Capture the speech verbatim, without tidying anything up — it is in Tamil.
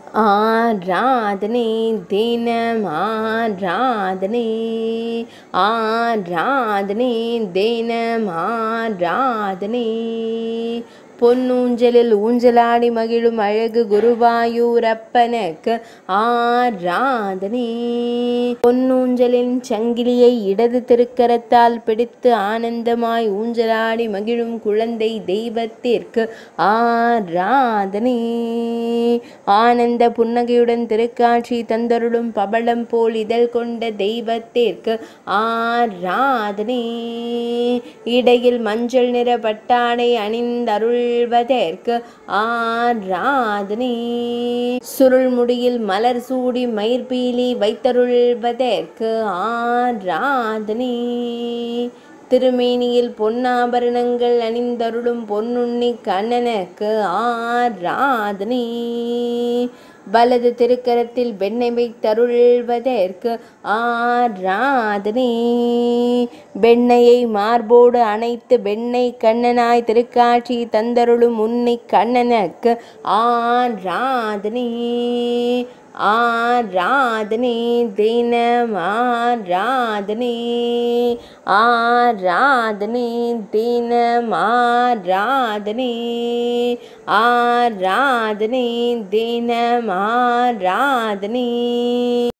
ஆராதனை தினம் ஆராதனை ஆராதனை தினம் ஆராதனை பொன்னூஞ்சலில் ஊஞ்சலாடி மகிழும் அழகு குருவாயூரப்பனுக்கு ஆராதனை. பொன்னூஞ்சலின் சங்கிலியை இடது திருக்கரத்தால் பிடித்து ஆனந்தமாய் ஊஞ்சலாடி மகிழும் குழந்தை தெய்வத்திற்கு ஆராதனை. ஆனந்த புன்னகையுடன் திருக்காட்சி தந்தருளும் பபளம் போல் இதழ் கொண்ட தெய்வத்திற்கு ஆராதனை. இடையில் மஞ்சள் நிற பட்டாடை அணிந்தருள் வதற்கு ஆராதனை. சுருள் முடியில் மலர் சூடி மயிர்பீலி வைத்தருள்வதற்கு ஆராதனை. திருமேனியில் பொன்னாபரணங்கள் அணிந்தருளும் பொன்னுண்ணி கண்ணனுக்கு ஆராதனை. வலது திருக்கரத்தில் வெண்ணெய் வைத்தருள்வதற்கு ஆராதனை. வெண்ணையை மார்போடு அணைத்து வெண்ணெய் கண்ணனாய் திருக்காட்சி தந்தருளும் உன்னை கண்ணனுக்கு ஆராதனை. ஆராதனை தினம் ஆராதனை ஆராதனை தினம் ஆராதனை ஆராதனை தினம் ஆராதனை.